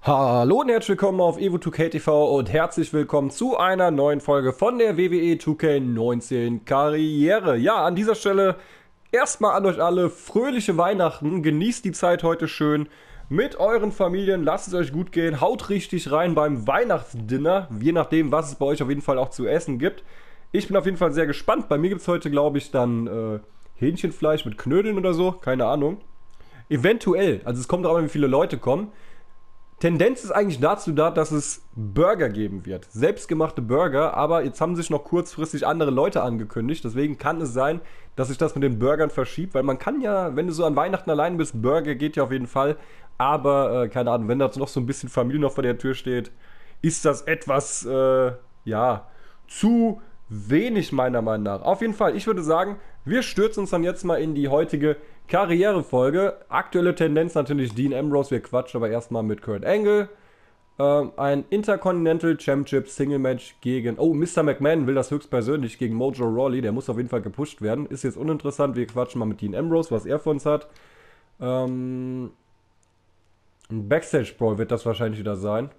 Hallo und herzlich willkommen auf Evo2K TV und herzlich willkommen zu einer neuen Folge von der WWE 2K19 Karriere. Ja, an dieser Stelle erstmal an euch alle fröhliche Weihnachten, genießt die Zeit heute schön mit euren Familien, lasst es euch gut gehen, haut richtig rein beim Weihnachtsdinner, je nachdem, was es bei euch auf jeden Fall auch zu essen gibt. Ich bin auf jeden Fall sehr gespannt, bei mir gibt es heute, glaube ich, dann Hähnchenfleisch mit Knödeln oder so, keine Ahnung. Eventuell, also es kommt darauf an, wie viele Leute kommen. Tendenz ist eigentlich dazu da, dass es Burger geben wird. Selbstgemachte Burger, aber jetzt haben sich noch kurzfristig andere Leute angekündigt. Deswegen kann es sein, dass sich das mit den Burgern verschiebt, weil man kann ja, wenn du so an Weihnachten allein bist, Burger geht ja auf jeden Fall. Aber, keine Ahnung, wenn da noch so ein bisschen Familie noch vor der Tür steht, ist das etwas, ja, zu wenig meiner Meinung nach. Auf jeden Fall, ich würde sagen, wir stürzen uns dann jetzt mal in die heutige Karrierefolge. Aktuelle Tendenz natürlich Dean Ambrose, wir quatschen aber erstmal mit Kurt Angle. Ein Intercontinental Championship Single Match gegen, oh, Mr. McMahon will das höchstpersönlich gegen Mojo Rawley, der muss auf jeden Fall gepusht werden. Ist jetzt uninteressant, wir quatschen mal mit Dean Ambrose, was er für uns hat. Ein Backstage Brawl wird das wahrscheinlich wieder sein.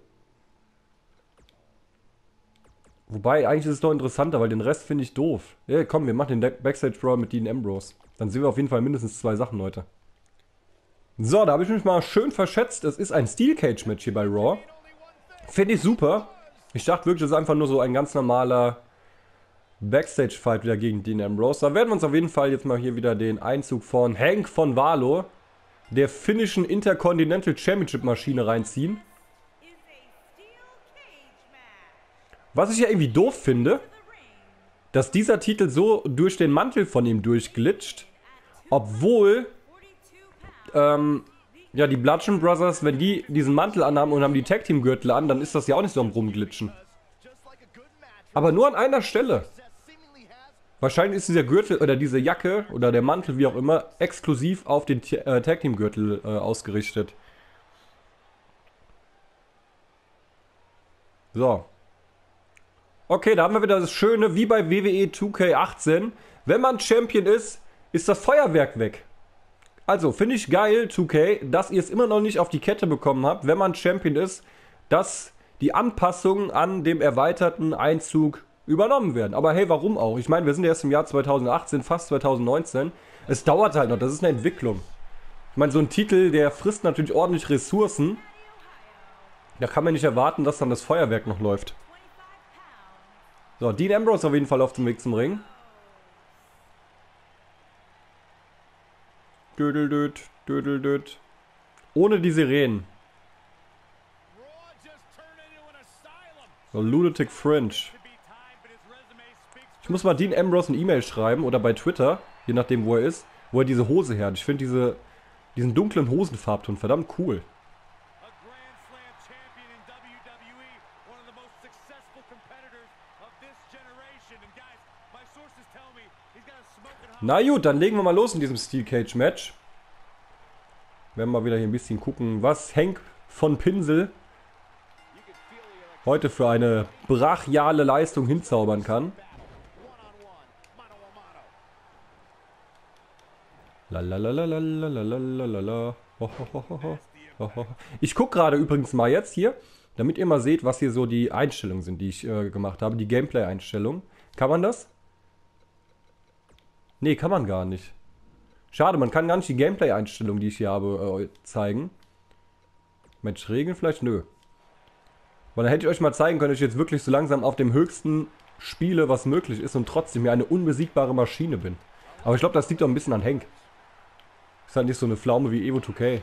Wobei, eigentlich ist es doch interessanter, weil den Rest finde ich doof. Ja, komm, wir machen den Backstage Brawl mit Dean Ambrose. Dann sehen wir auf jeden Fall mindestens 2 Sachen heute. So, da habe ich mich mal schön verschätzt. Es ist ein Steel Cage Match hier bei Raw. Finde ich super. Ich dachte wirklich, das ist einfach nur so ein ganz normaler Backstage Fight wieder gegen Dean Ambrose. Da werden wir uns auf jeden Fall jetzt mal hier wieder den Einzug von Hank von Walo, der finnischen Intercontinental Championship Maschine, reinziehen. Was ich ja irgendwie doof finde, dass dieser Titel so durch den Mantel von ihm durchglitscht, obwohl, ja, die Bludgeon Brothers, wenn die diesen Mantel anhaben und haben die Tag Team Gürtel an, dann ist das ja auch nicht so am Rumglitschen. Aber nur an einer Stelle. Wahrscheinlich ist dieser Gürtel oder diese Jacke oder der Mantel, wie auch immer, exklusiv auf den Tag Team Gürtel ausgerichtet. So. Okay, da haben wir wieder das Schöne, wie bei WWE 2K18. Wenn man Champion ist, ist das Feuerwerk weg. Also, finde ich geil, 2K, dass ihr es immer noch nicht auf die Kette bekommen habt, wenn man Champion ist, dass die Anpassungen an dem erweiterten Einzug übernommen werden. Aber hey, warum auch? Ich meine, wir sind erst im Jahr 2018, fast 2019. Es dauert halt noch, das ist eine Entwicklung. Ich meine, so ein Titel, der frisst natürlich ordentlich Ressourcen. Da kann man nicht erwarten, dass dann das Feuerwerk noch läuft. So, Dean Ambrose auf jeden Fall auf dem Weg zum Ring. Dödeldöd, dödeldöd. Ohne die Sirenen. So, Lunatic Fringe. Ich muss mal Dean Ambrose eine E-Mail schreiben oder bei Twitter, je nachdem wo er ist, wo er diese Hose her hat. Ich finde diesen dunklen Hosenfarbton verdammt cool. Na gut, dann legen wir mal los in diesem Steel Cage Match. Werden wir mal wieder hier ein bisschen gucken, was Hank von Pinsel heute für eine brachiale Leistung hinzaubern kann. Lalalalalalalalalala. Ich gucke gerade übrigens mal jetzt hier, damit ihr mal seht, was hier so die Einstellungen sind, die ich gemacht habe. Die Gameplay-Einstellungen. Kann man das? Nee, kann man gar nicht. Schade, man kann gar nicht die Gameplay-Einstellungen, die ich hier habe, zeigen. Match-Regeln vielleicht? Nö. Weil dann hätte ich euch mal zeigen können, dass ich jetzt wirklich so langsam auf dem höchsten spiele, was möglich ist und trotzdem hier eine unbesiegbare Maschine bin. Aber ich glaube, das liegt auch ein bisschen an Hank. Ist halt nicht so eine Pflaume wie Evo 2K.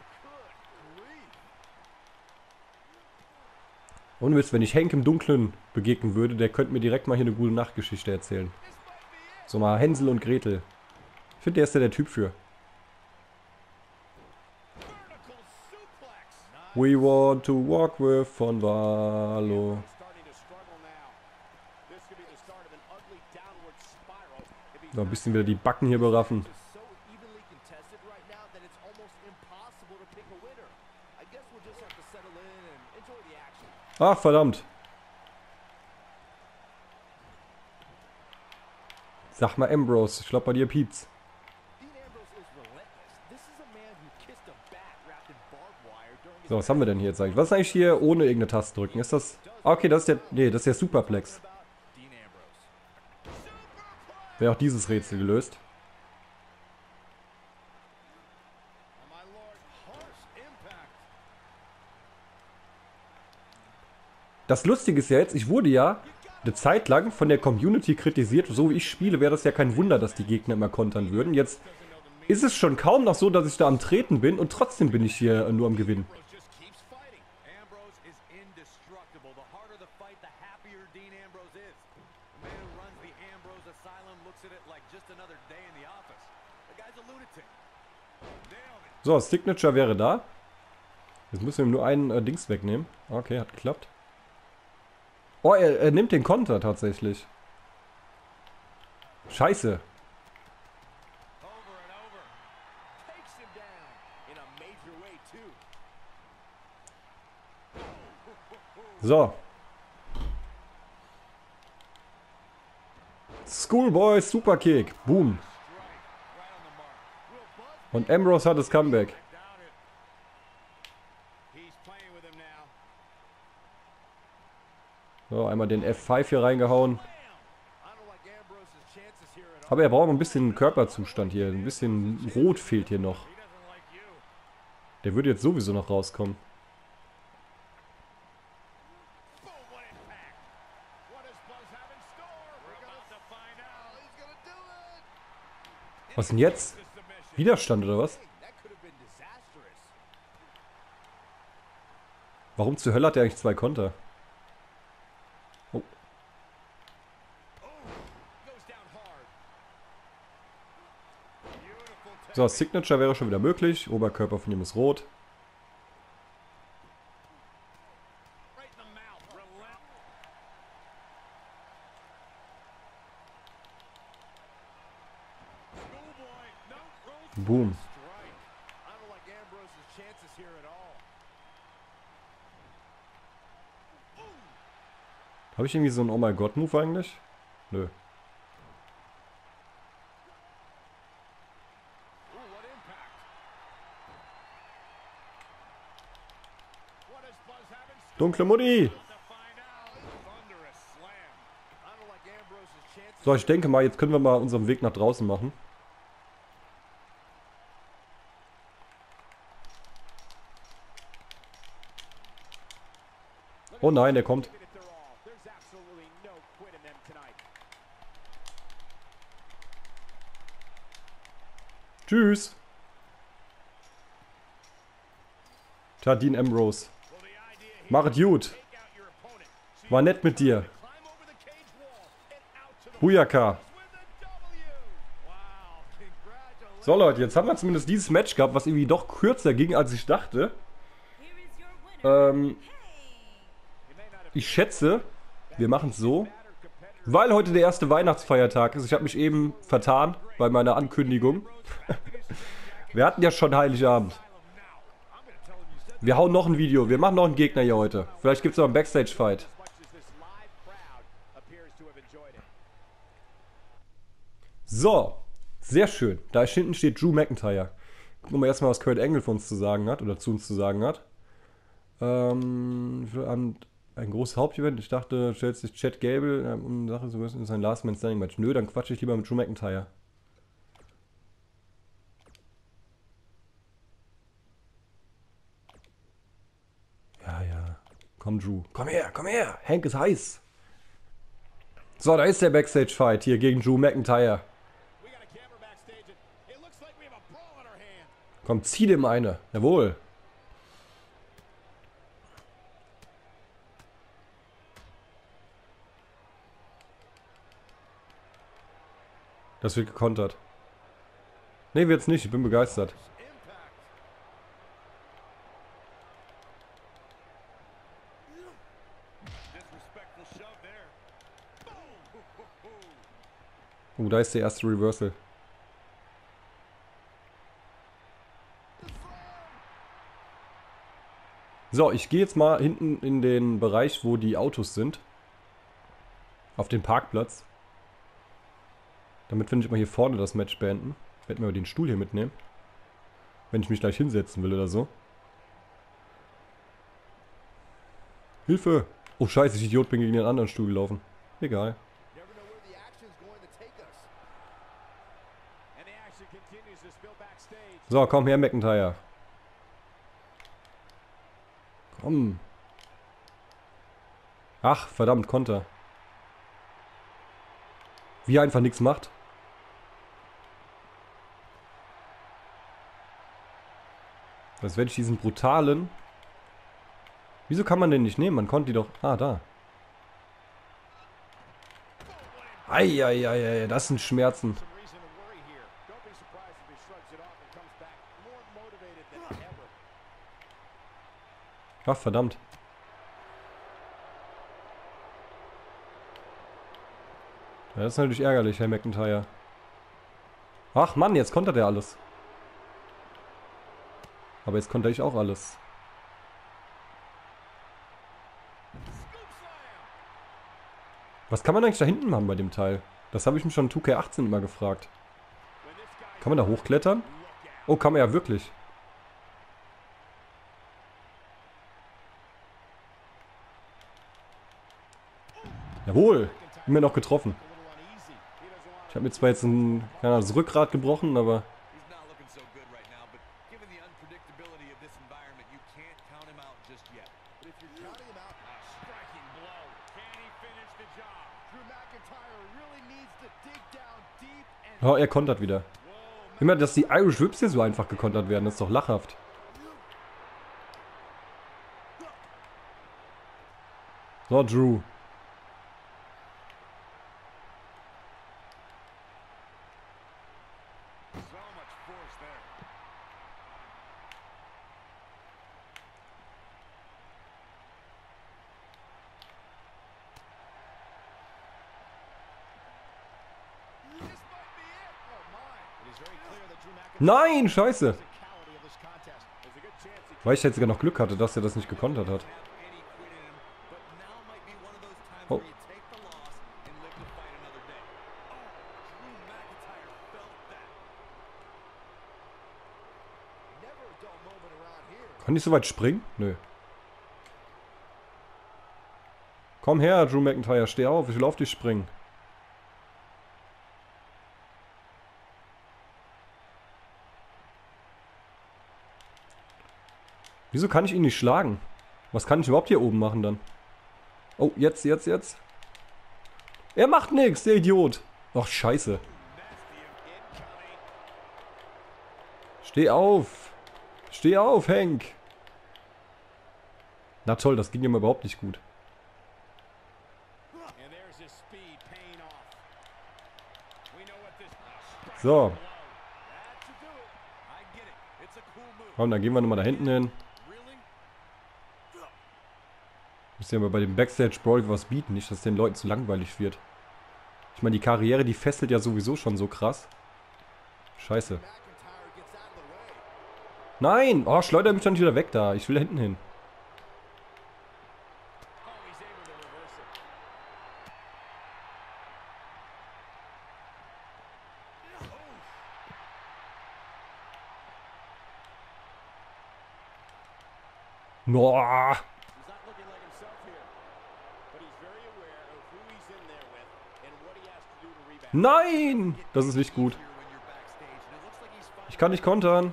Ohne Mist, wenn ich Hank im Dunkeln begegnen würde, der könnte mir direkt mal hier eine gute Nachtgeschichte erzählen. So mal Hänsel und Gretel. Ich finde, der ist ja der Typ für. We want to walk with von Walo. So, ein bisschen wieder die Backen hier beraffen. Ach, verdammt. Sag mal Ambrose, ich glaube bei dir piept's. So, was haben wir denn hier jetzt eigentlich? Was ist eigentlich hier ohne irgendeine Taste drücken? Ist das... Ah, okay, das ist der... Nee, das ist der Superplex. Wäre auch dieses Rätsel gelöst. Das Lustige ist ja jetzt, ich wurde ja eine Zeit lang von der Community kritisiert. So wie ich spiele, wäre das ja kein Wunder, dass die Gegner immer kontern würden. Jetzt ist es schon kaum noch so, dass ich da am Treten bin und trotzdem bin ich hier nur am Gewinnen. So, Signature wäre da. Jetzt müssen wir ihm nur einen Dings wegnehmen. Okay, hat geklappt. Oh, er nimmt den Konter tatsächlich. Scheiße. So. Schoolboy Superkick. Boom. Und Ambrose hat das Comeback. So, einmal den F5 hier reingehauen. Aber er braucht noch ein bisschen Körperzustand hier. Ein bisschen Rot fehlt hier noch. Der würde jetzt sowieso noch rauskommen. Was denn jetzt? Widerstand oder was? Warum zur Hölle hat er eigentlich 2 Konter? Oh. So, Signature wäre schon wieder möglich. Oberkörper von ihm ist rot. Boom. Habe ich irgendwie so einen Oh my God Move eigentlich? Nö. Dunkle Mutti! So, ich denke mal, jetzt können wir mal unseren Weg nach draußen machen. Oh nein, der kommt. Tschüss. Tja, Dean Ambrose. Mach es gut. War nett mit dir. Bujaka. So Leute, jetzt haben wir zumindest dieses Match gehabt, was irgendwie doch kürzer ging, als ich dachte. Ich schätze, wir machen es so, weil heute der erste Weihnachtsfeiertag ist. Ich habe mich eben vertan bei meiner Ankündigung. Wir hatten ja schon Heiligabend. Wir hauen noch ein Video. Wir machen noch einen Gegner hier heute. Vielleicht gibt es noch einen Backstage-Fight. So. Sehr schön. Da hinten steht Drew McIntyre. Gucken wir mal erstmal, was Kurt Angle von uns zu sagen hat. Oder zu uns zu sagen hat. Ein großes Hauptevent. Ich dachte, stellt sich Chad Gable um Sache zu müssen, ist ein Last Man Standing Match. Nö, dann quatsche ich lieber mit Drew McIntyre. Ja, ja. Komm, Drew. Komm her, komm her. Hank ist heiß. So, da ist der Backstage-Fight hier gegen Drew McIntyre. Komm, zieh dem eine. Jawohl. Das wird gekontert. Ne, wird's nicht. Ich bin begeistert. Da ist der erste Reversal. So, ich gehe jetzt mal hinten in den Bereich, wo die Autos sind. Auf den Parkplatz. Damit finde ich mal hier vorne das Match beenden. Ich werde mir den Stuhl hier mitnehmen. Wenn ich mich gleich hinsetzen will oder so. Hilfe! Oh scheiße, ich Idiot, bin gegen den anderen Stuhl gelaufen. Egal. So, komm her, McIntyre. Komm. Ach, verdammt, Konter. Wie er einfach nichts macht. Das werde ich diesen brutalen... Wieso kann man den nicht nehmen? Man konnte die doch... Ah, da. Eieiei, das sind Schmerzen. Ach, verdammt. Ja, das ist natürlich ärgerlich, Herr McIntyre. Ach Mann, jetzt kontert er alles. Aber jetzt konnte ich auch alles. Was kann man eigentlich da hinten machen bei dem Teil? Das habe ich mich schon in 2K18 immer gefragt. Kann man da hochklettern? Oh, kann man ja wirklich. Jawohl, immer noch getroffen. Ich habe mir zwar jetzt ein, keine Ahnung, das Rückgrat gebrochen, aber... Oh, er kontert wieder. Immer, dass die Irish Whips hier so einfach gekontert werden, das ist doch lachhaft. So, Drew. Nein, scheiße. Weil ich jetzt sogar noch Glück hatte, dass er das nicht gekontert hat. Oh. Kann ich so weit springen? Nö. Komm her, Drew McIntyre, steh auf, ich will auf dich springen. Wieso kann ich ihn nicht schlagen? Was kann ich überhaupt hier oben machen dann? Oh, jetzt. Er macht nichts, der Idiot. Ach, scheiße. Steh auf. Steh auf, Hank. Na toll, das ging ja mal überhaupt nicht gut. So. Komm, dann gehen wir nochmal da hinten hin. Müssen ja mal bei dem Backstage Brawl was bieten, nicht, dass den Leuten zu langweilig wird. Ich meine, die Karriere, die fesselt ja sowieso schon so krass. Scheiße. Nein! Oh, schleuder mich doch nicht wieder weg da. Ich will da hinten hin. Noah. Nein! Das ist nicht gut. Ich kann nicht kontern.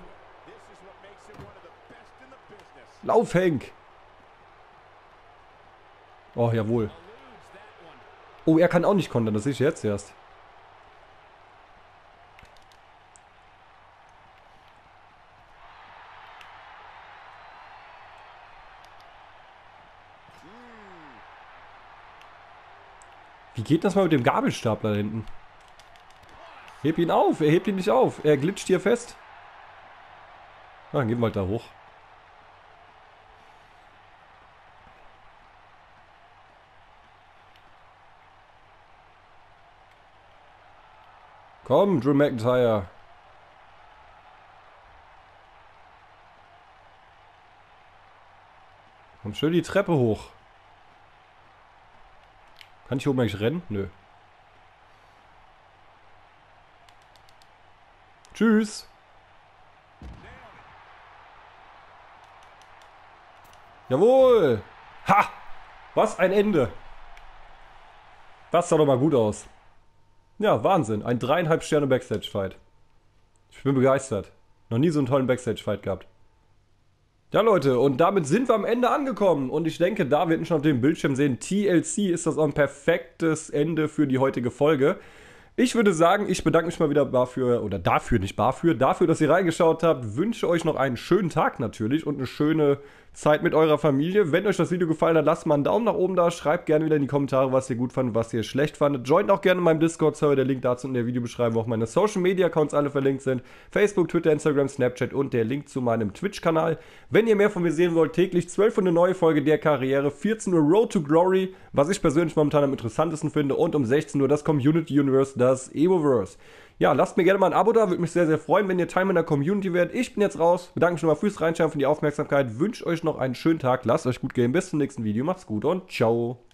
Lauf, Hank! Oh, jawohl. Oh, er kann auch nicht kontern, das sehe ich jetzt erst. Wie geht das mal mit dem Gabelstapler da hinten? Heb ihn auf, er hebt ihn nicht auf. Er glitscht hier fest. Ah, dann gehen wir halt da hoch. Komm, Drew McIntyre. Komm schön die Treppe hoch. Kann ich oben eigentlich rennen? Nö. Tschüss. Jawohl. Ha! Was ein Ende. Das sah doch mal gut aus. Ja, Wahnsinn. Ein 3,5 Sterne Backstage-Fight. Ich bin begeistert. Noch nie so einen tollen Backstage-Fight gehabt. Ja, Leute, und damit sind wir am Ende angekommen. Und ich denke, da wird schon auf dem Bildschirm sehen, TLC ist das auch ein perfektes Ende für die heutige Folge. Ich würde sagen, ich bedanke mich mal wieder dafür, dafür, dass ihr reingeschaut habt. Wünsche euch noch einen schönen Tag natürlich und eine schöne Zeit mit eurer Familie. Wenn euch das Video gefallen hat, lasst mal einen Daumen nach oben da. Schreibt gerne wieder in die Kommentare, was ihr gut fandet, was ihr schlecht fandet. Joint auch gerne in meinem Discord-Server, der Link dazu in der Videobeschreibung, wo auch meine Social-Media-Accounts alle verlinkt sind. Facebook, Twitter, Instagram, Snapchat und der Link zu meinem Twitch-Kanal. Wenn ihr mehr von mir sehen wollt, täglich 12 Uhr eine neue Folge der Karriere, 14 Uhr Road to Glory, was ich persönlich momentan am interessantesten finde, und um 16 Uhr das Community Universe, das Evoverse. Ja, lasst mir gerne mal ein Abo da, würde mich sehr, sehr freuen, wenn ihr Teil meiner Community werdet. Ich bin jetzt raus, bedanke mich nochmal fürs Reinschauen, für die Aufmerksamkeit, wünsche euch noch einen schönen Tag, lasst euch gut gehen, bis zum nächsten Video, macht's gut und ciao.